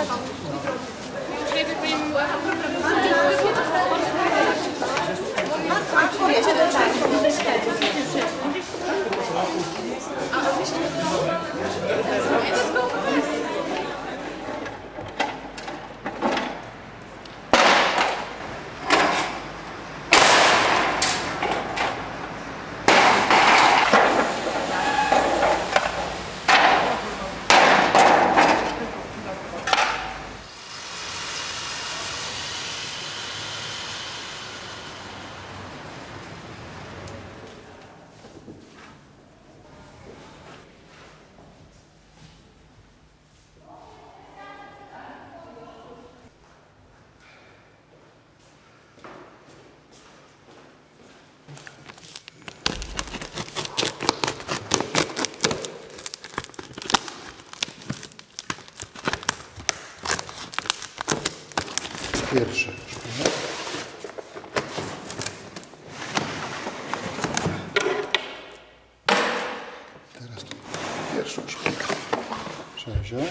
Pierwsze. Teraz tu pierwszą szkołę trzeba wziąć.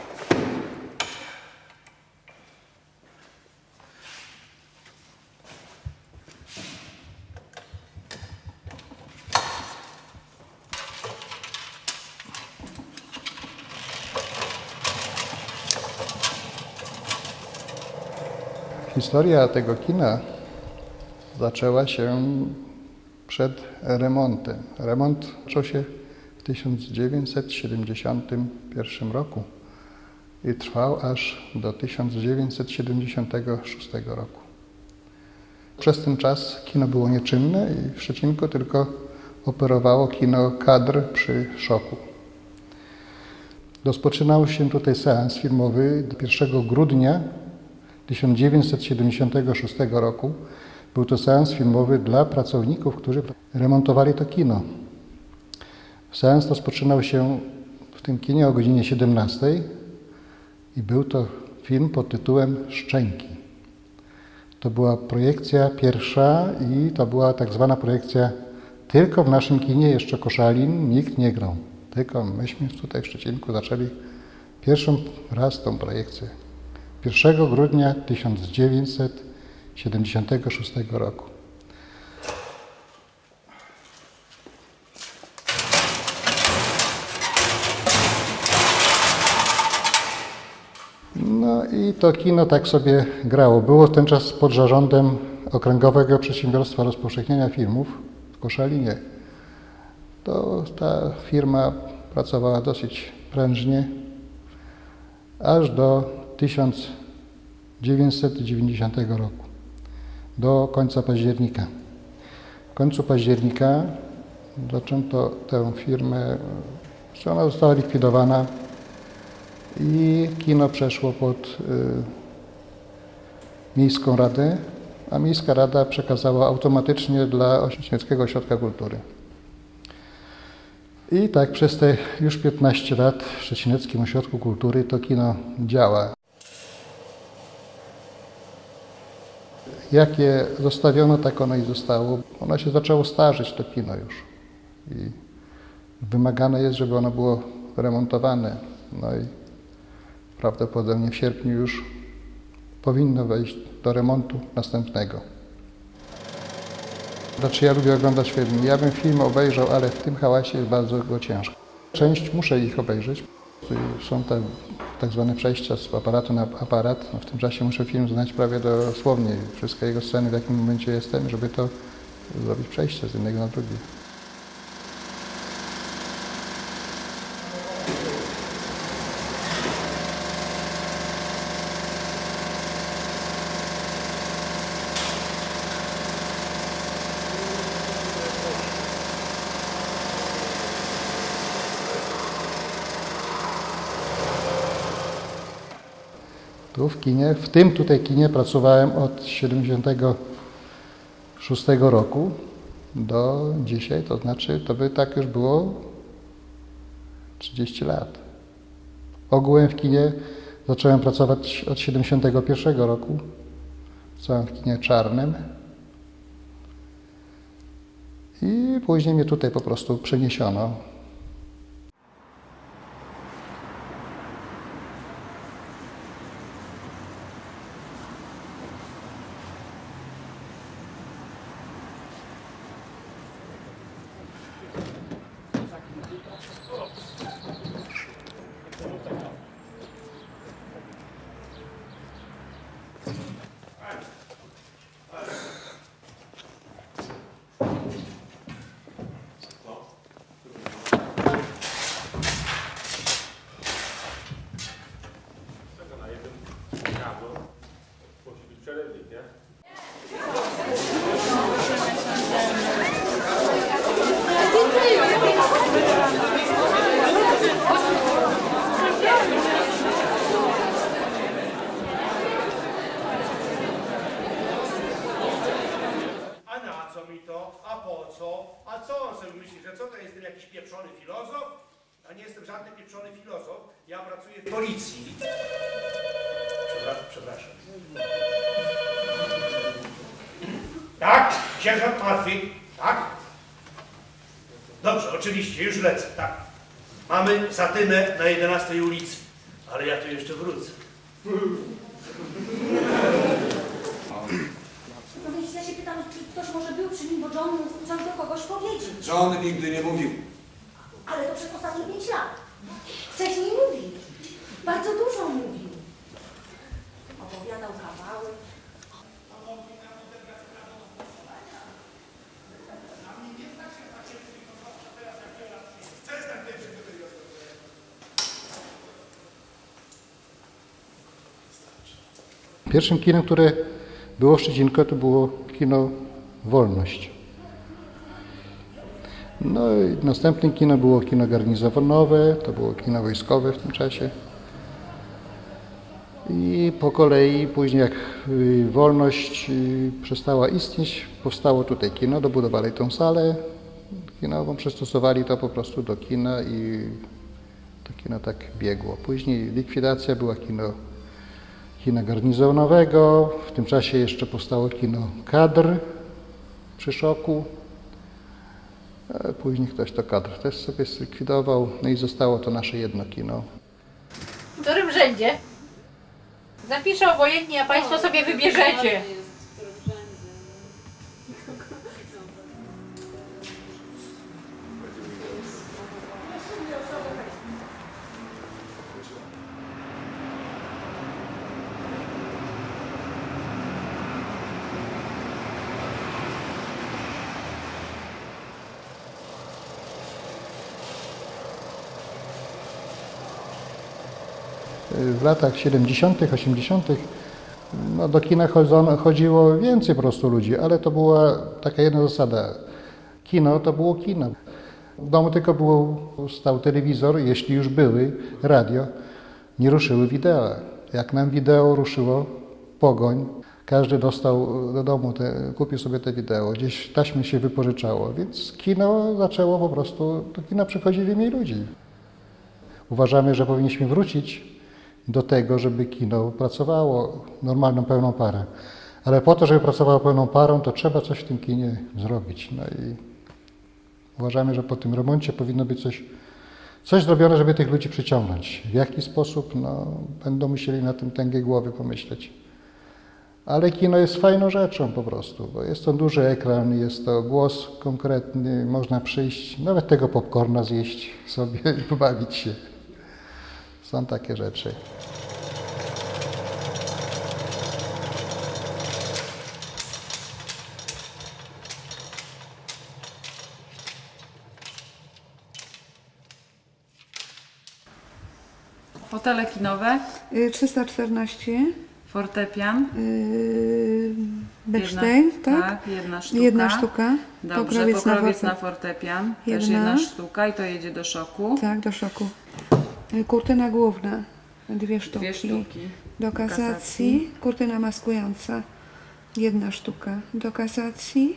Historia tego kina zaczęła się przed remontem. Remont zaczął się w 1971 roku i trwał aż do 1976 roku. Przez ten czas kino było nieczynne i w Szczecinku tylko operowało kino kadr przy Szoku. Rozpoczynał się tutaj seans filmowy 1 grudnia 1976 roku. Był to seans filmowy dla pracowników, którzy remontowali to kino. Seans rozpoczynał się w tym kinie o godzinie 17 i był to film pod tytułem Szczęki. To była projekcja pierwsza i to była tak zwana projekcja tylko w naszym kinie, jeszcze Koszalin, nikt nie grał. Tylko myśmy tutaj w Szczecinku zaczęli pierwszą raz tą projekcję. 1 grudnia 1976 roku. No i to kino tak sobie grało. Było w ten czas pod zarządem Okręgowego Przedsiębiorstwa Rozpowszechniania Filmów w Koszalinie. To ta firma pracowała dosyć prężnie, aż do 1990 roku, do końca października. W końcu października zaczęto tę firmę, ona została likwidowana i kino przeszło pod Miejską Radę, a Miejska Rada przekazała automatycznie dla Szczecińskiego Ośrodka Kultury. I tak przez te już 15 lat w Szczecińskim Ośrodku Kultury to kino działa. Jak je zostawiono, tak ono i zostało. Ono się zaczęło starzeć, to kino już. I wymagane jest, żeby ono było remontowane. No i prawdopodobnie w sierpniu już powinno wejść do remontu następnego. Znaczy ja lubię oglądać filmy. Ja bym film obejrzał, ale w tym hałasie jest bardzo go ciężko. Część muszę ich obejrzeć. Są te tak zwane przejścia z aparatu na aparat. No w tym czasie muszę film znać prawie dosłownie. Wszystkie jego sceny, w jakim momencie jestem, żeby to zrobić przejście z jednego na drugi. Tu w kinie, w tym tutaj kinie pracowałem od 1976 roku do dzisiaj, to znaczy to by tak już było 30 lat. Ogółem w kinie zacząłem pracować od 1971 roku, pracowałem w kinie czarnym i później mnie tutaj po prostu przeniesiono. uczony filozof, ja pracuję w policji. Przepraszam. Tak, sierżant martwy, tak? Dobrze, oczywiście, już lecę, tak. Mamy Zatynę na 11 ulicy, ale ja tu jeszcze wrócę. No więc ja się pytam, czy ktoś może był przy nim, bo John coś do kogoś powiedział. John nigdy nie mówił. Ale to przez ostatnie 5 lat. Wcześniej mówił. Bardzo dużo mówił. Opowiadał kawały. Pierwszym kinem, które było w Szczecinku, to było kino Wolność. No i następnym kino było kino garnizonowe, to było kino wojskowe w tym czasie. I po kolei później jak Wolność przestała istnieć, powstało tutaj kino, dobudowali tą salę kinową, przystosowali to po prostu do kina i to kino tak biegło. Później likwidacja była kina garnizonowego, w tym czasie jeszcze powstało kino Kadr przy Szoku. Później ktoś to Kadr też sobie zlikwidował, no i zostało to nasze jedno kino. W którym rzędzie? Zapiszę obojętnie, a Państwo sobie wybierzecie. W latach 70., 80. No, do kina chodziło więcej po prostu ludzi, ale to była taka jedna zasada. Kino to było kino. W domu tylko stał telewizor, jeśli już były, radio, nie ruszyły wideo. Jak nam wideo ruszyło, pogoń, każdy dostał do domu, kupił sobie te wideo, gdzieś taśmy się wypożyczało, więc kino zaczęło po prostu, do kina przychodzili mniej ludzi. Uważamy, że powinniśmy wrócić do tego, żeby kino pracowało normalną, pełną parę. Ale po to, żeby pracowało pełną parą, to trzeba coś w tym kinie zrobić. No i uważamy, że po tym remoncie powinno być coś zrobione, żeby tych ludzi przyciągnąć. W jaki sposób? No, będą musieli na tym tęgie głowy pomyśleć. Ale kino jest fajną rzeczą po prostu, bo jest to duży ekran, jest to głos konkretny, można przyjść, nawet tego popcorna zjeść sobie i pobawić się. Są takie rzeczy. Fotele kinowe, 314. fortepian, Bechstein, tak? Tak, jedna sztuka. Jedna sztuka. Dobrze, pokrowiec na fortepian, też jedna sztuka i to jedzie do Szoku. Tak, do Szoku. Kurtyna główna, 2 sztuki. 2 sztuki. Do kasacji, kurtyna maskująca, 1 sztuka. Do kasacji.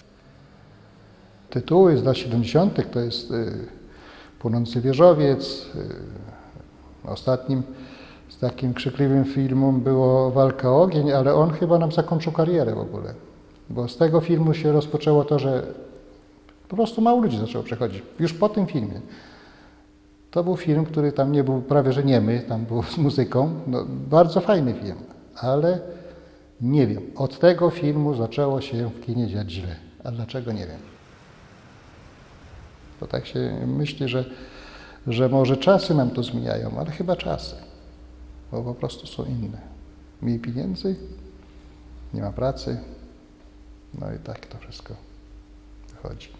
Tytuły z lat 70. to jest Płonący wieżowiec. Ostatnim z takim krzykliwym filmem było Walka o ogień, ale on chyba nam zakończył karierę w ogóle. Bo z tego filmu się rozpoczęło to, że po prostu mało ludzi zaczęło przechodzić. Już po tym filmie. To był film, który tam nie był prawie że niemy, tam był z muzyką. No, bardzo fajny film, ale nie wiem. Od tego filmu zaczęło się w kinie dziać źle. A dlaczego? Nie wiem. To tak się myśli, że może czasy nam to zmieniają, ale chyba czasy. Bo po prostu są inne. Mniej pieniędzy, nie ma pracy. No i tak to wszystko wychodzi.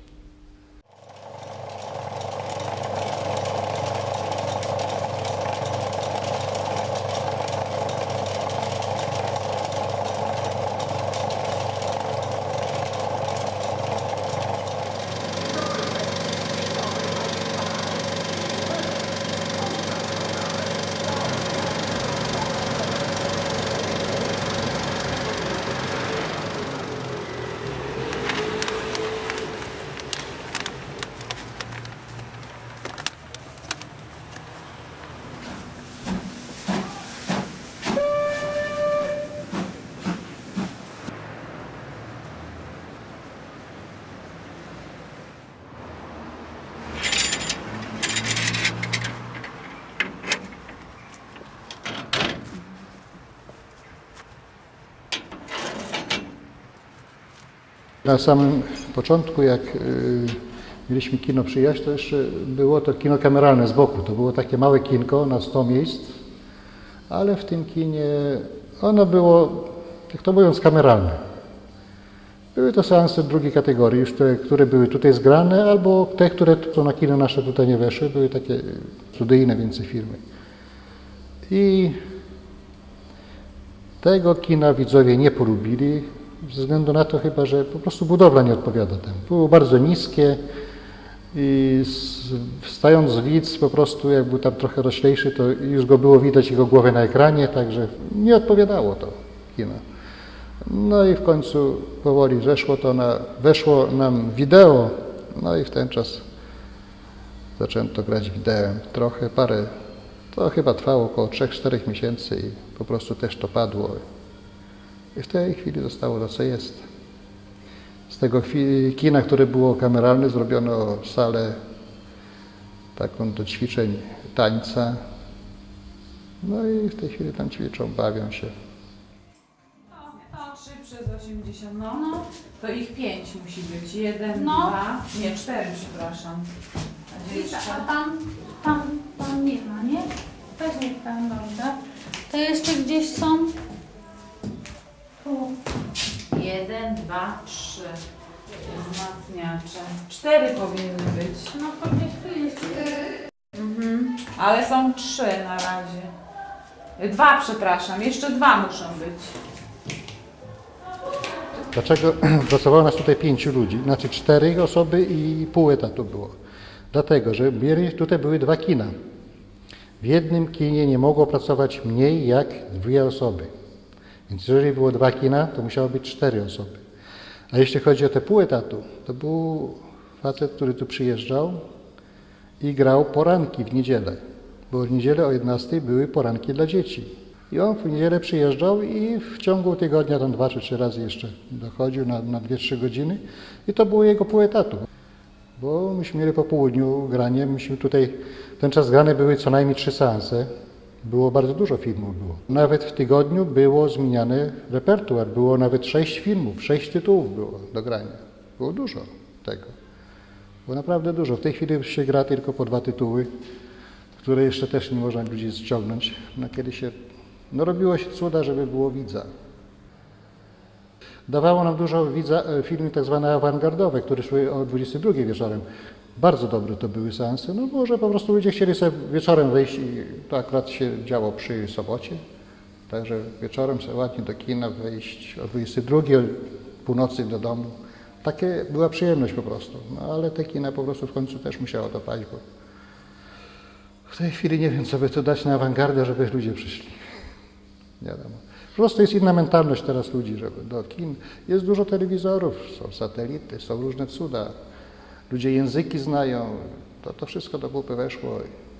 Na samym początku, jak mieliśmy kino Przyjaźń, to jeszcze było to kino kameralne z boku. To było takie małe kinko na 100 miejsc, ale w tym kinie ono było, jak to mówiąc, kameralne. Były to seanse drugiej kategorii, już które były tutaj zgrane, albo te, które co na kino nasze tutaj nie weszły, były takie studyjne więcej firmy. I tego kina widzowie nie polubili, ze względu na to chyba, że po prostu budowla nie odpowiada temu. Było bardzo niskie i stając widz po prostu, jak był tam trochę roślejszy, to już go było widać jego głowę na ekranie, także nie odpowiadało to kino. No i w końcu powoli weszło nam wideo, no i w ten czas zaczęto grać wideo. To chyba trwało około 3-4 miesięcy i po prostu też to padło. I w tej chwili zostało to, co jest. Z tego kina, które było kameralne, zrobiono salę taką do ćwiczeń tańca. No i w tej chwili tam ćwiczą, bawią się. To 3 przez 80, no. To ich 5 musi być. 1, No. 2, nie 4, przepraszam. A gdzie jest A tam nie ma, nie? Weźmie tam, dobrze. To jeszcze gdzieś są? Tu. 1, 2, 3. Wzmacniacze. 4 powinny być. No to gdzieś tu jest. Ale są 3 na razie. 2, przepraszam. Jeszcze 2 muszą być. Dlaczego pracowało nas tutaj 5 ludzi, znaczy 4 osoby i pół etatu było? Dlatego, że tutaj były 2 kina. W jednym kinie nie mogło pracować mniej jak 2 osoby. Więc jeżeli było 2 kina, to musiało być 4 osoby. A jeśli chodzi o te pół etatu, to był facet, który tu przyjeżdżał i grał poranki w niedzielę. Bo w niedzielę o 11 były poranki dla dzieci. I on w niedzielę przyjeżdżał i w ciągu tygodnia tam 2 czy 3 razy jeszcze dochodził na 2-3 godziny. I to było jego pół etatu. Bo myśmy mieli po południu granie, myśmy tutaj, ten czas grane były co najmniej 3 seanse. Było bardzo dużo filmów było. Nawet w tygodniu było zmieniany repertuar, było nawet 6 filmów, 6 tytułów było do grania. Było dużo tego. Było naprawdę dużo. W tej chwili się gra tylko po 2 tytuły, które jeszcze też nie można ludzi ściągnąć. No kiedy się, robiło się cuda, żeby było widza. Dawało nam dużo filmy tak zwane awangardowe, które szły o 22 wieczorem. Bardzo dobre to były seanse, no może po prostu ludzie chcieli sobie wieczorem wyjść i to akurat się działo przy sobocie. Także wieczorem sobie ładnie do kina wejść o 22, o północy do domu. Takie była przyjemność po prostu. No ale te kina po prostu w końcu też musiało to paść, bo w tej chwili nie wiem, co by tu dać na awangardę, żeby ludzie przyszli. Nie wiadomo. Po prostu jest inna mentalność teraz ludzi, żeby do kin. Jest dużo telewizorów, są satelity, są różne cuda. Ludzie języki znają. To wszystko do kupy weszło.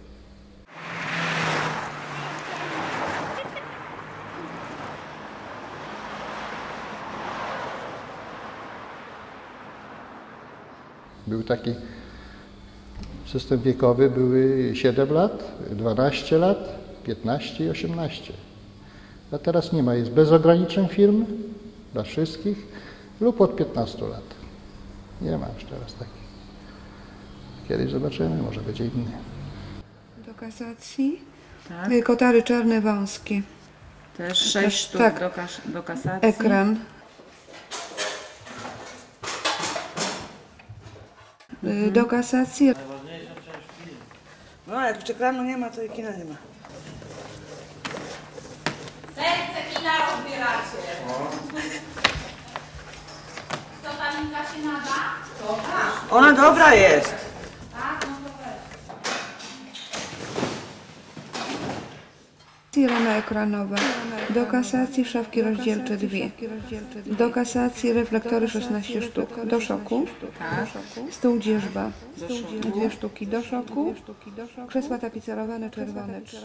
Był taki system wiekowy, były 7 lat, 12 lat, 15 i 18. A teraz nie ma, jest bez ograniczeń firm dla wszystkich lub od 15 lat. Nie ma już teraz takich. Kiedyś zobaczymy, może będzie inny. Do kasacji. Tak. Kotary czarne, wąskie. Też 6 sztuk tak. do kasacji. Ekran. Do kasacji. No, jak ekranu nie ma, to i kina nie ma. Serce kina rozbieracie. Co ta linka się nada? Ona dobra jest. Tak, no to weź. Rama ekranowa. Do kasacji szafki rozdzielcze 2. Do kasacji reflektory 16 sztuk. Do szoku. Stół dzierżba. 2 sztuki do szoku. Krzesła tapicerowane czerwone 3.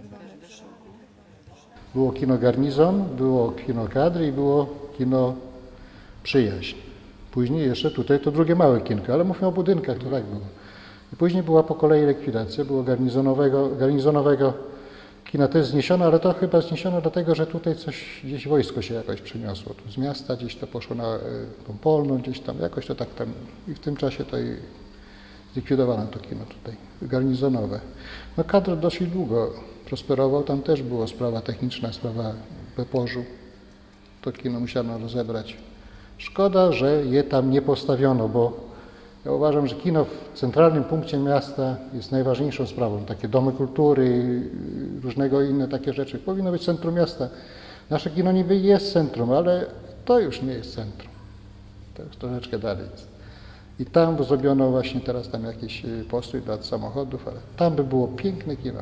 Było kino Garnizon, było kino Kadry i było kino Przyjaźń. Później jeszcze tutaj to drugie małe kinko, ale mówię o budynkach, to tak było. I później była po kolei likwidacja, było garnizonowego kina też zniesiono, ale to chyba zniesiono dlatego, że tutaj coś, gdzieś wojsko się jakoś przyniosło. Tu z miasta gdzieś to poszło na tą Polną, gdzieś tam, jakoś to tak tam. I w tym czasie to i zlikwidowano to kino tutaj, garnizonowe. No kadr dosyć długo prosperował, tam też była sprawa techniczna, sprawa Peporzu. To kino musiano rozebrać. Szkoda, że je tam nie postawiono, bo ja uważam, że kino w centralnym punkcie miasta jest najważniejszą sprawą. Takie domy kultury, różnego inne takie rzeczy. Powinno być centrum miasta. Nasze kino niby jest centrum, ale to już nie jest centrum. To już troszeczkę dalej jest. I tam zrobiono właśnie teraz tam jakiś postój dla samochodów, ale tam by było piękne kino.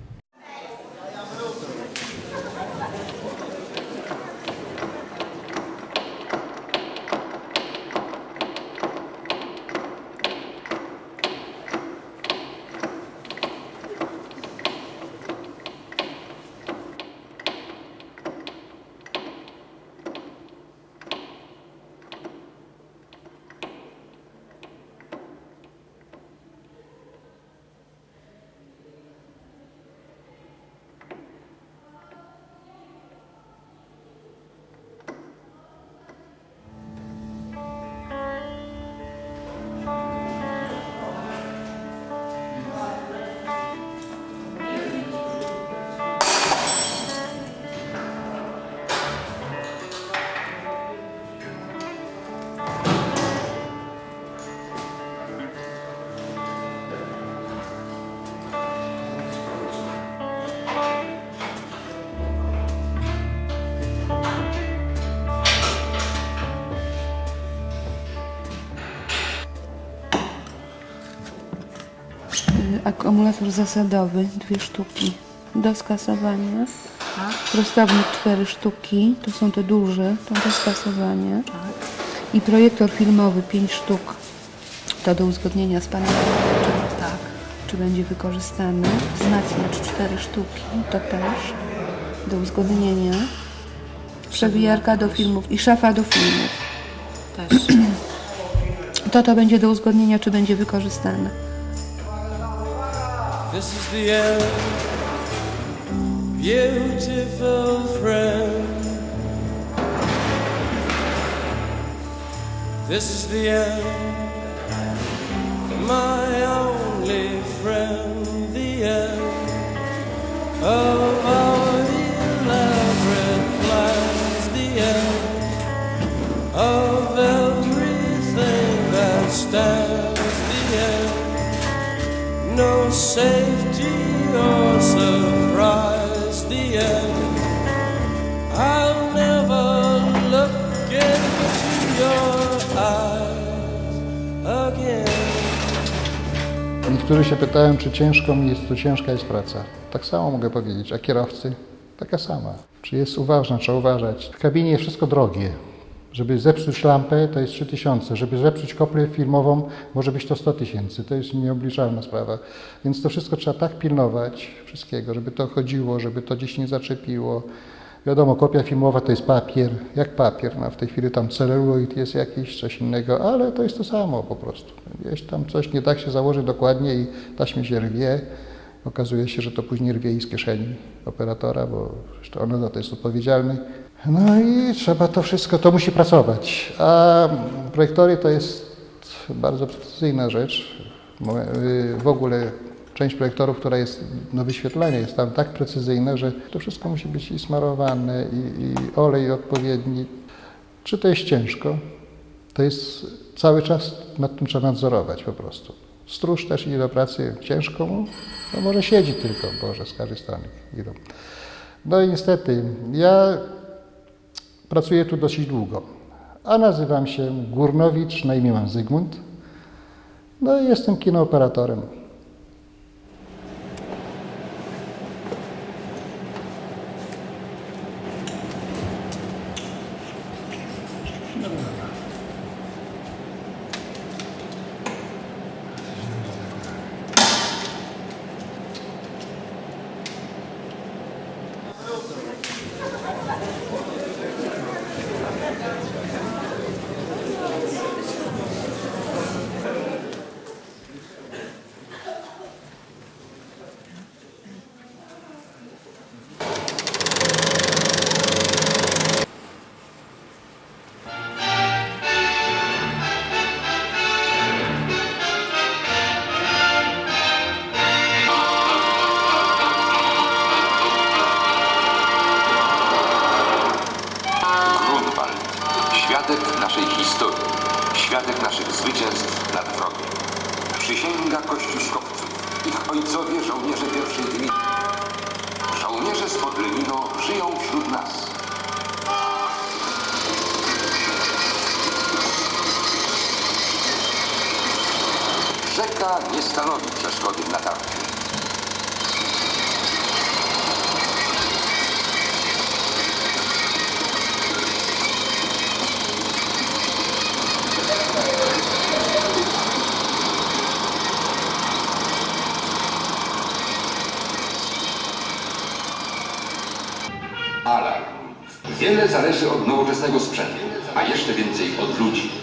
Akumulator zasadowy, 2 sztuki do skasowania. Prostownik 4 sztuki, to są te duże, to do skasowania. I projektor filmowy 5 sztuk, to do uzgodnienia z panem, czy będzie wykorzystany. Wzmacniacz 4 sztuki, to też do uzgodnienia. Przewijarka do filmów i szafa do filmów. Też. To będzie do uzgodnienia, czy będzie wykorzystane. This is the end, beautiful friend. This is the end, my only friend. The end of our elaborate plans. The end of everything that stands. The end. No safety or surprise, the end. I'll never look into your eyes again. Niektórzy się pytają, czy ciężko mi jest, to ciężka jest praca. Tak samo mogę powiedzieć, a kierowcy? Taka sama. Czy jest uważna, trzeba uważać. W kabinie jest wszystko drogie. Żeby zepsuć lampę, to jest 3000. Żeby zepsuć koplę filmową, może być to 100 000. To jest nieobliczalna sprawa. Więc to wszystko trzeba tak pilnować, wszystkiego, żeby to chodziło, żeby to gdzieś nie zaczepiło. Wiadomo, kopia filmowa to jest papier, jak papier. No, w tej chwili tam celuloid jest jakiś, coś innego, ale to jest to samo po prostu. Gdzieś tam coś nie tak się założy dokładnie i taśmie się rwie. Okazuje się, że to później rwie i z kieszeni operatora, bo to ono za to jest odpowiedzialny. No i trzeba to wszystko, to musi pracować. A projektory to jest bardzo precyzyjna rzecz. W ogóle część projektorów, która jest, no wyświetlenie jest tam tak precyzyjne, że to wszystko musi być i smarowane, i olej odpowiedni. Czy to jest ciężko? To jest cały czas nad tym trzeba nadzorować po prostu. Stróż też idzie do pracy ciężko mu, no może siedzi tylko, Boże, z każdej strony idą. No i niestety, ja pracuję tu dosyć długo, a nazywam się Górnowicz, na imię mam Zygmunt, no i jestem kinooperatorem. Ino żyją wśród nas. Rzeka nie stanowi przeszkody w natarciu. Alarm. Wiele zależy od nowoczesnego sprzętu, a jeszcze więcej od ludzi.